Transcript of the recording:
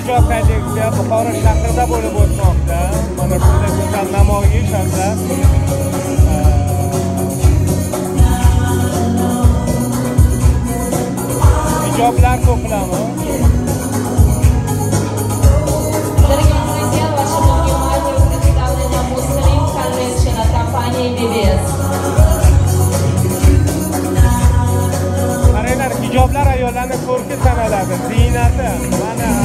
ajoyib kolleksiya Buxoro shahrida bo'lib o'tmoqda. Mana shunday go'zal namoyish hamda hijoblar to'plami. Дорогие друзья, вашему вниманию представлена Muslim Convention от компании BBS. Qaranglar, hijoblar ayollarning ko'rki sanaladi, ziynati. Mana